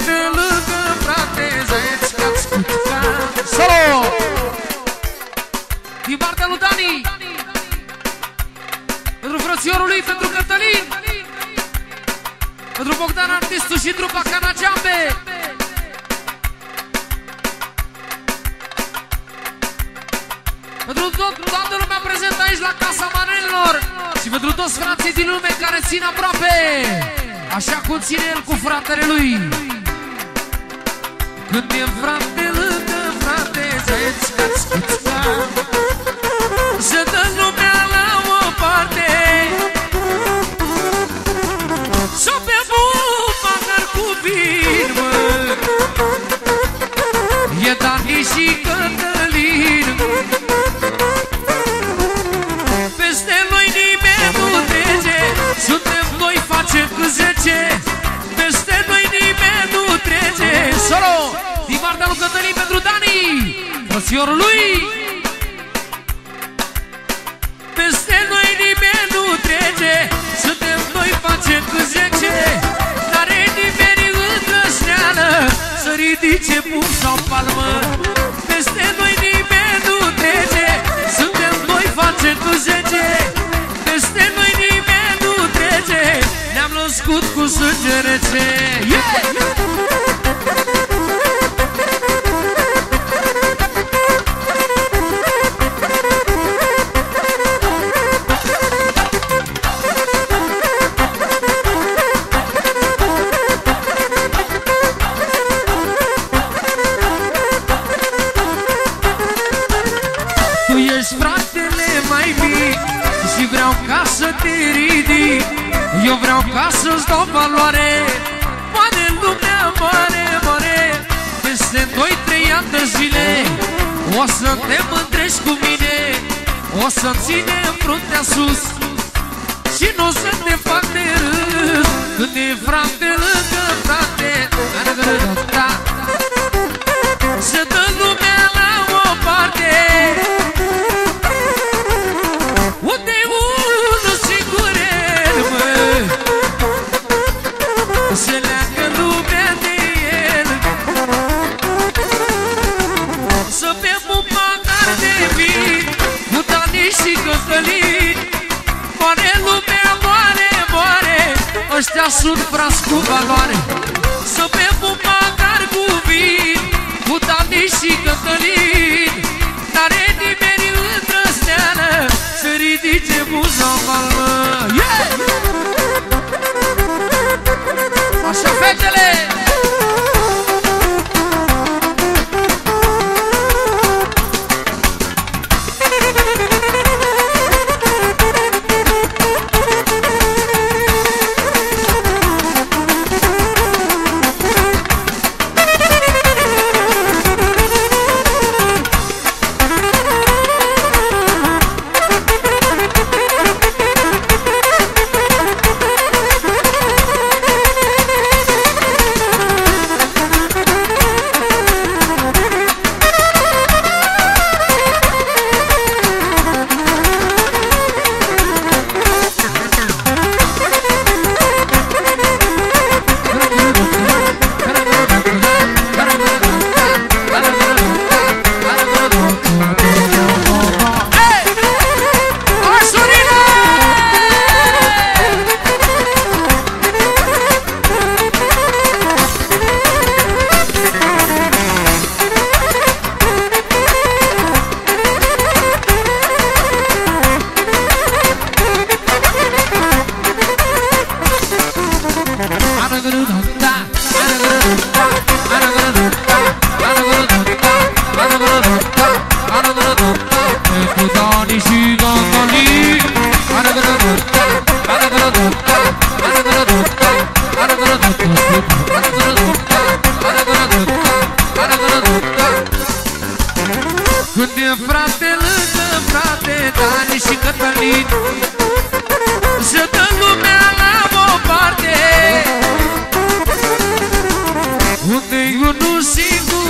frate lângă frate, zăieți că-ți cuțca. Solo! Din partea lui Dani, pentru frățiorul lui, pentru Cătălin, pentru Bogdan artistul și trupa Canaceambe, pentru toată lumea prezentă aici la Casa Manelilor și pentru toți frații din lume care țin aproape, așa cum ține el cu fratele lui. Când e frate lângă frate, zăieți că-ți cuțca, să dă lumea la o parte, să bem un pahar cu vin, mă. E Dani și Cătălin, peste noi nimeni nu trece, suntem noi, facem cu 10, peste noi nimeni nu trece. Solo! Din partea lui Cătălin pentru Dani, frățiorul lui. Peste noi nimeni nu trece, suntem noi, facem cu 10, n-are nimeni îndrăzneală să ridice pum sau palmă. Peste noi nimeni nu trece, suntem noi, facem cu 10, peste noi nimeni nu trece, ne-am născut cu sânge rece. Tu ești fratele mai mic și vreau ca să te ridic, eu vreau ca să-ți dau valoare, poate lumea moare, moare. Peste 2-3 ani de zile o să te mândrești cu mine, o să-mi ținem fruntea sus și nu o să te fac de râs. Când e frate lângă frate, să dă lumea la o parte, unde unul singur mă, se leagă lumea de el, să bem un pahar de vin cu Dani și Cătălin. Moare lumea, moare, moare, ăștia sunt frați cu valoare. Să bem un pahar cu vin cu Dani și Cătălin, n-are nimeni îndrăzneală să ridice buza în palmă. Așa, fetele! Când e frate lângă frate, Dani și Cătălin, să dă lumea la o parte, unde-i unul singur